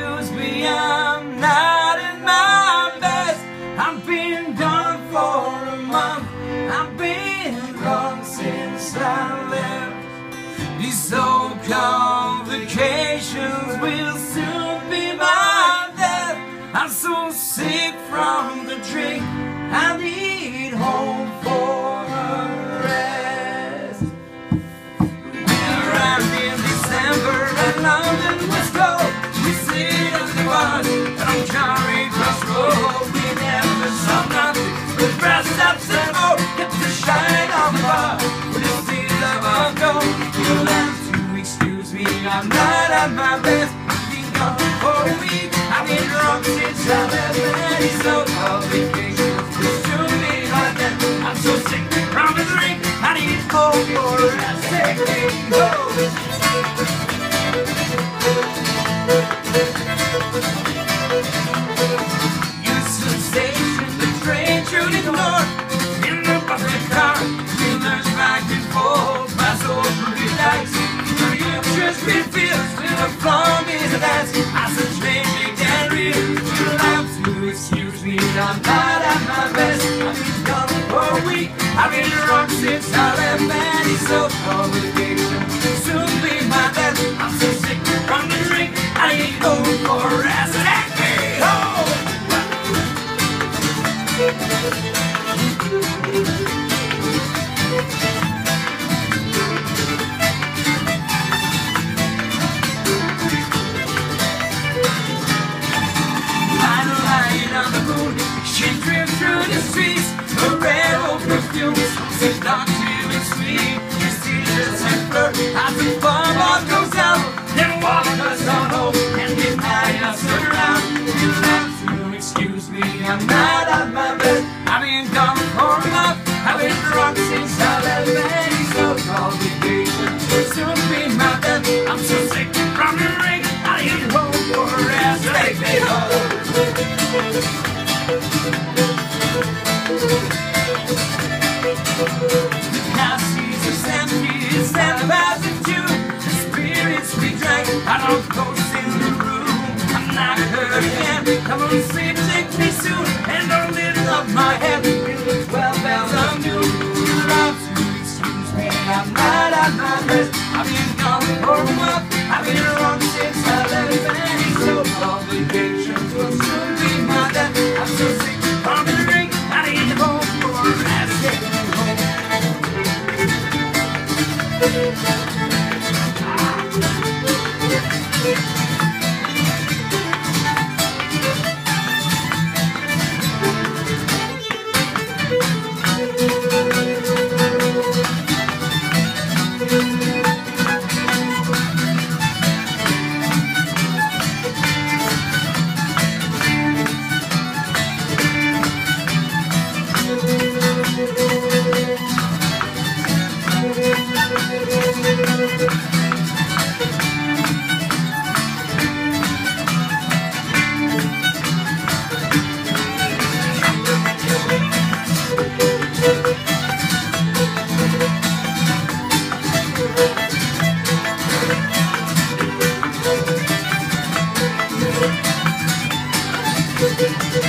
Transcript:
excuse me, I'm not at my best. I've been gone for a month, I've been gone since I left. These so-called vacations will soon be my death. I'm so sick from the drink, I need home for a rest. We arrived in December and London was cold. We sit on the bus on Charing Cross Road. We never saw nothing but brass ups and more. Kept the shine on the bar with the seal of our gold. You'll have to excuse me, I'm not at my best. I've been gone for a week, I've been drunk since I left. And it's so-called vacation will soon be my death. I'm so sick from the drink, I need home for a rest. Take me home. You sensation, the train shooting north in the Bodh'aktan. Wheelers back and forth, my soul pretty lights. The futures reveals when the form is a dance. I said strange and real. You'll have to excuse me, I'm not at my best. I've been gone for a week, I've been drunk since I left. And it's so-called vacation will soon be my death. I'm so sick from the drink, I need home for a rest. Take me home. On the moon, she drifts through the streets, a red old perfume, seductive and sweet. She sees us and flirt as the ball goes out, then walk us on home and deny us around. You'll have to excuse me, I'm not at my best. I've been gone for a month, I've been drunk since I left. And so-called vacation will soon be my death. I'm so sick from the drink, I need home for a rest. Take me home. The castles is empty, it's 10,002. The spirits we drank are no ghosts in the room. I'm not hurt again, come on sleep, take me soon. And don't lift up my head in the 12 bells of noon. You'll have to excuse me, I'm not at my best. I've been gone for a month, I've been wrong since I left. And these so-called vacations will soon be my death. I'm so sick from the drink, I need home for a rest. Take me home. Thank you.